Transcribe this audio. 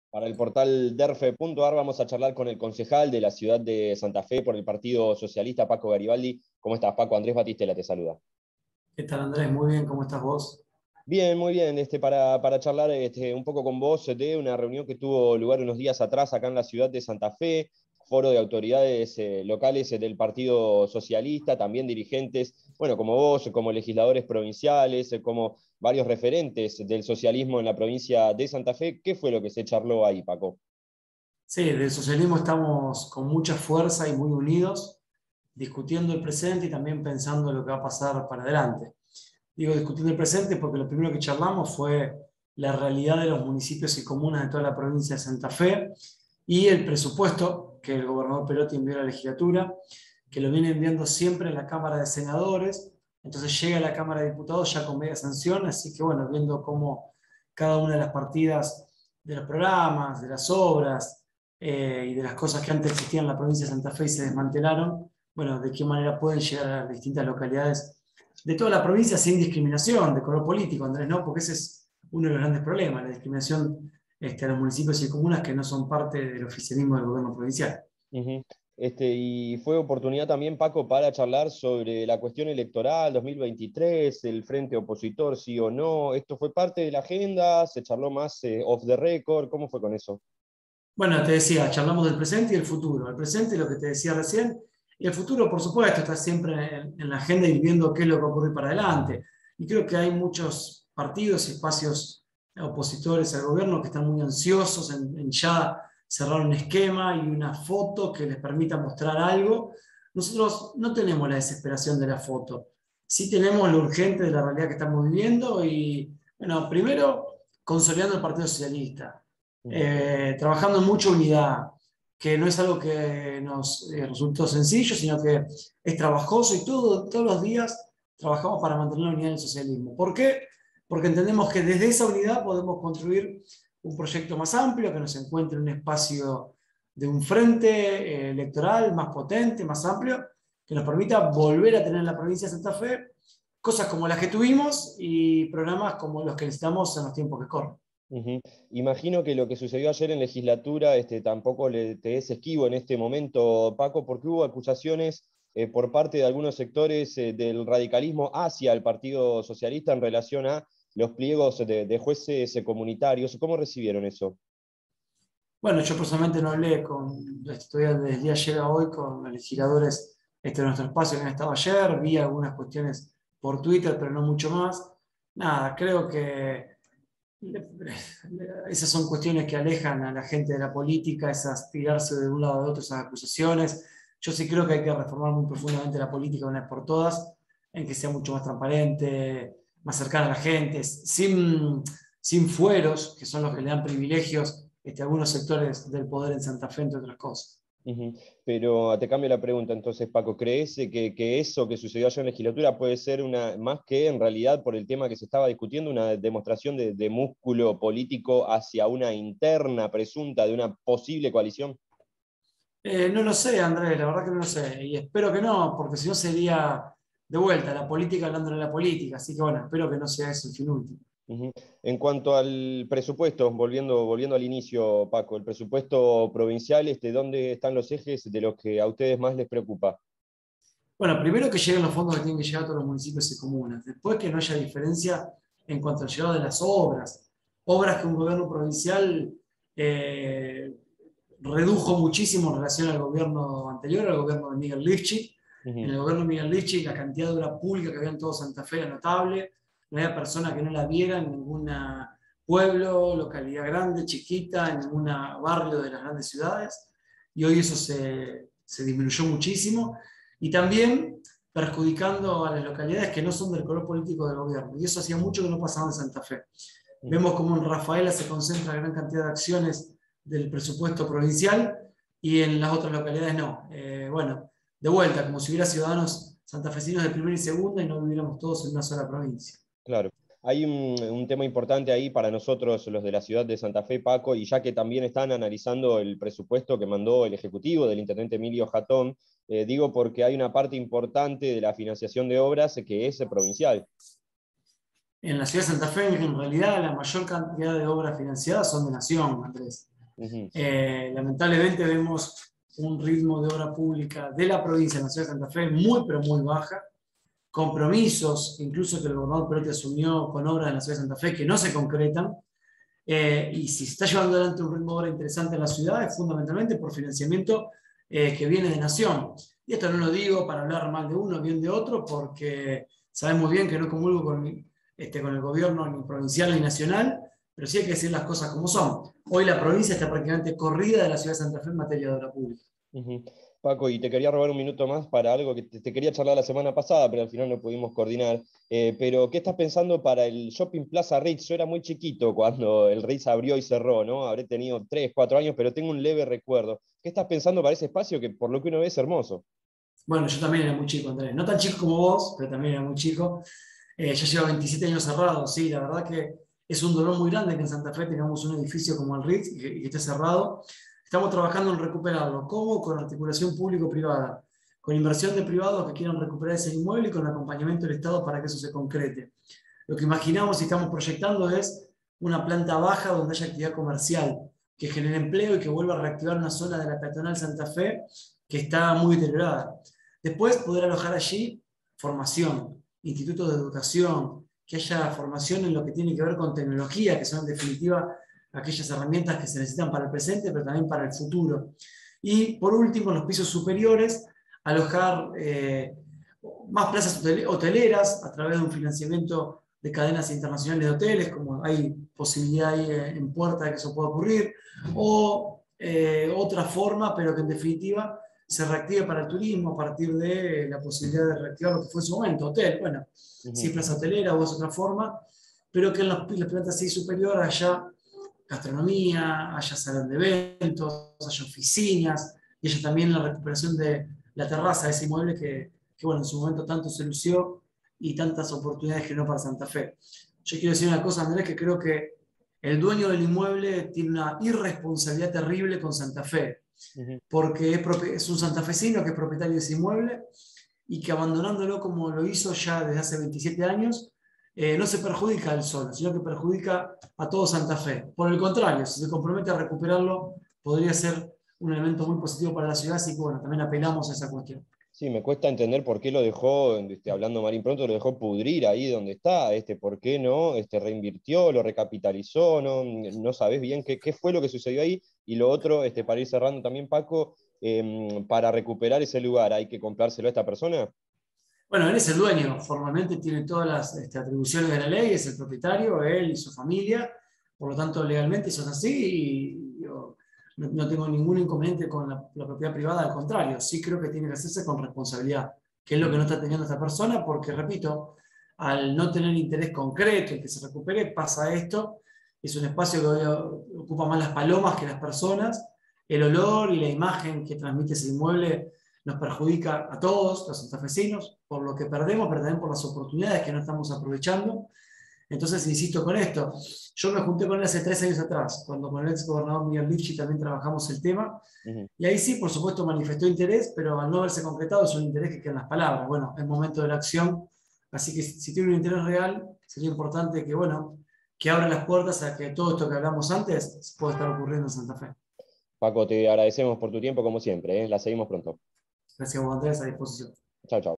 Para el portal derfe.ar vamos a charlar con el concejal de la ciudad de Santa Fe por el Partido Socialista, Paco Garibaldi. ¿Cómo estás, Paco? Andrés Batistela te saluda. ¿Qué tal, Andrés? Muy bien, ¿cómo estás vos? Bien, muy bien. Para charlar un poco con vos de una reunión que tuvo lugar unos días atrás acá en la ciudad de Santa Fe, foro de autoridades locales del Partido Socialista, también dirigentes, bueno, como vos, como legisladores provinciales, como varios referentes del socialismo en la provincia de Santa Fe. ¿Qué fue lo que se charló ahí, Paco? Sí, del socialismo estamos con mucha fuerza y muy unidos, discutiendo el presente y también pensando lo que va a pasar para adelante. Digo discutiendo el presente porque lo primero que charlamos fue la realidad de los municipios y comunas de toda la provincia de Santa Fe y el presupuesto que el gobernador Perotti envió a la legislatura, que lo viene enviando siempre en la Cámara de Senadores, entonces llega a la Cámara de Diputados ya con media sanción, así que bueno, viendo cómo cada una de las partidas de los programas, de las obras y de las cosas que antes existían en la provincia de Santa Fe y se desmantelaron, bueno, de qué manera pueden llegar a las distintas localidades de toda la provincia sin discriminación de color político, Andrés, ¿no? Porque ese es uno de los grandes problemas, la discriminación a los municipios y comunas que no son parte del oficialismo del gobierno provincial. Ujú. Y fue oportunidad también, Paco, para charlar sobre la cuestión electoral 2023, el frente opositor, sí o no. ¿Esto fue parte de la agenda? ¿Se charló más off the record? ¿Cómo fue con eso? Bueno, te decía, charlamos del presente y el futuro. El presente, lo que te decía recién, y el futuro, por supuesto, está siempre en la agenda y viendo qué es lo que va a ocurrir para adelante. Y creo que hay muchos partidos y espacios opositores al gobierno que están muy ansiosos en ya cerrar un esquema y una foto que les permita mostrar algo. Nosotros no tenemos la desesperación de la foto, sí tenemos lo urgente de la realidad que estamos viviendo y, bueno, primero, consolidando el Partido Socialista, Ujú. trabajando en mucha unidad, que no es algo que nos resultó sencillo, sino que es trabajoso y todos los días trabajamos para mantener la unidad del socialismo. ¿Por qué? Porque entendemos que desde esa unidad podemos construir un proyecto más amplio, que nos encuentre un espacio de un frente electoral más potente, más amplio, que nos permita volver a tener en la provincia de Santa Fe cosas como las que tuvimos y programas como los que necesitamos en los tiempos que corren. Ujú. Imagino que lo que sucedió ayer en legislatura tampoco te es esquivo en este momento, Paco, porque hubo acusaciones por parte de algunos sectores del radicalismo hacia el Partido Socialista en relación a los pliegos de jueces comunitarios. ¿Cómo recibieron eso? Bueno, yo personalmente no hablé estoy desde ayer a hoy con los legisladores de nuestro espacio que han estado ayer, vi algunas cuestiones por Twitter, pero no mucho más. Nada, creo que esas son cuestiones que alejan a la gente de la política, esas tirarse de un lado a otro, esas acusaciones. Yo sí creo que hay que reformar muy profundamente la política de una vez por todas, en que sea mucho más transparente, más cercana a la gente, sin fueros, que son los que le dan privilegios a algunos sectores del poder en Santa Fe, entre otras cosas. Ujú. Pero te cambio la pregunta entonces, Paco. ¿Crees que eso que sucedió allá en la legislatura puede ser más que en realidad por el tema que se estaba discutiendo, una demostración de músculo político hacia una interna presunta de una posible coalición? No lo sé, Andrés, la verdad que no lo sé. Y espero que no, porque si no sería de vuelta la política hablando de la política. Así que bueno, espero que no sea eso el fin último. Ujú. En cuanto al presupuesto, volviendo al inicio, Paco, el presupuesto provincial, ¿dónde están los ejes de los que a ustedes más les preocupa? Bueno, primero que lleguen los fondos que tienen que llegar a todos los municipios y comunas. Después que no haya diferencia en cuanto al llegado de las obras. Obras que un gobierno provincial eh, redujo muchísimo en relación al gobierno anterior, al gobierno de Miguel Lifchit. En Ujú. el gobierno de Miguel Lifchit la cantidad de obra pública que había en todo Santa Fe era notable. No había persona que no la viera en ningún pueblo, localidad grande, chiquita, en ningún barrio de las grandes ciudades. Y hoy eso se disminuyó muchísimo y también perjudicando a las localidades que no son del color político del gobierno. Y eso hacía mucho que no pasaba en Santa Fe. Ujú. Vemos cómo en Rafaela se concentra gran cantidad de acciones del presupuesto provincial y en las otras localidades no. Bueno, de vuelta, como si hubiera ciudadanos santafesinos de primera y segunda y no viviéramos todos en una sola provincia. Claro. Hay un tema importante ahí para nosotros, los de la ciudad de Santa Fe, Paco, y ya que también están analizando el presupuesto que mandó el Ejecutivo del intendente Emilio Jatón, digo porque hay una parte importante de la financiación de obras que es provincial. En la ciudad de Santa Fe, en realidad, la mayor cantidad de obras financiadas son de Nación, Andrés. Ujú. Lamentablemente vemos un ritmo de obra pública de la provincia de la ciudad de Santa Fe muy, pero muy baja. Compromisos, incluso que el gobernador Perotti asumió con obras en la ciudad de Santa Fe que no se concretan. Y si se está llevando adelante un ritmo de obra interesante en la ciudad es fundamentalmente por financiamiento que viene de Nación. Y esto no lo digo para hablar mal de uno, bien de otro, porque sabemos bien que no comulgo con el gobierno ni provincial ni nacional, pero sí hay que decir las cosas como son. Hoy la provincia está prácticamente corrida de la ciudad de Santa Fe en materia de obra pública. Ujú. Paco, y te quería robar un minuto más para algo que te quería charlar la semana pasada, pero al final no pudimos coordinar. Pero, ¿qué estás pensando para el Shopping Plaza Ritz? Yo era muy chiquito cuando el Ritz abrió y cerró, ¿no? Habré tenido 3, 4 años, pero tengo un leve recuerdo. ¿Qué estás pensando para ese espacio que por lo que uno ve es hermoso? Bueno, yo también era muy chico, Andrés. No tan chico como vos, pero también era muy chico. Ya lleva 27 años cerrado, sí, la verdad que es un dolor muy grande que en Santa Fe tengamos un edificio como el Ritz y que esté cerrado. Estamos trabajando en recuperarlo. ¿Cómo? Con articulación público-privada, con inversión de privados que quieran recuperar ese inmueble y con el acompañamiento del Estado para que eso se concrete. Lo que imaginamos y estamos proyectando es una planta baja donde haya actividad comercial, que genere empleo y que vuelva a reactivar una zona de la peatonal Santa Fe que está muy deteriorada. Después poder alojar allí formación, institutos de educación, que haya formación en lo que tiene que ver con tecnología, que son en definitiva aquellas herramientas que se necesitan para el presente, pero también para el futuro. Y por último, en los pisos superiores, alojar más plazas hoteleras a través de un financiamiento de cadenas internacionales de hoteles, como hay posibilidad ahí en puerta de que eso pueda ocurrir, o otra forma, pero que en definitiva se reactive para el turismo a partir de la posibilidad de reactivar lo que fue en su momento, hotel. Bueno, si es Ujú. plaza hotelera o es otra forma, pero que en las plantas 6 superior haya gastronomía, haya salón de eventos, haya oficinas, y haya también la recuperación de la terraza de ese inmueble que bueno, en su momento tanto se lució y tantas oportunidades generó para Santa Fe. Yo quiero decir una cosa, Andrés, que creo que el dueño del inmueble tiene una irresponsabilidad terrible con Santa Fe, Ujú. porque es un santafesino que es propietario de ese inmueble y que abandonándolo como lo hizo ya desde hace 27 años, no se perjudica a él solo, sino que perjudica a todo Santa Fe. Por el contrario, si se compromete a recuperarlo, podría ser un elemento muy positivo para la ciudad, así que bueno, también apelamos a esa cuestión. Sí, me cuesta entender por qué lo dejó, hablando Marín pronto, lo dejó pudrir ahí donde está, por qué no, reinvirtió, lo recapitalizó, no sabés bien qué fue lo que sucedió ahí. Y lo otro, para ir cerrando también, Paco, para recuperar ese lugar, ¿hay que comprárselo a esta persona? Bueno, él es el dueño, formalmente tiene todas las atribuciones de la ley, es el propietario, él y su familia, por lo tanto legalmente eso es así y yo no tengo ningún inconveniente con la propiedad privada, al contrario, sí creo que tiene que hacerse con responsabilidad, que es lo que no Ujú. está teniendo esta persona, porque repito, al no tener interés concreto en que se recupere, pasa esto, es un espacio que hoy ocupa más las palomas que las personas, el olor y la imagen que transmite ese inmueble nos perjudica a todos los santafesinos, por lo que perdemos, pero también por las oportunidades que no estamos aprovechando. Entonces, insisto con esto, yo me junté con él hace 3 años atrás, cuando con el ex gobernador Miguel Lichi también trabajamos el tema, Ujú. y ahí sí, por supuesto, manifestó interés, pero al no haberse concretado es un interés que queda en las palabras. Bueno, es momento de la acción, así que si tiene un interés real, sería importante que, bueno, que abra las puertas a que todo esto que hablamos antes pueda estar ocurriendo en Santa Fe. Paco, te agradecemos por tu tiempo como siempre, ¿eh? La seguimos pronto. Gracias, Andrés, a disposición. Chao, chao.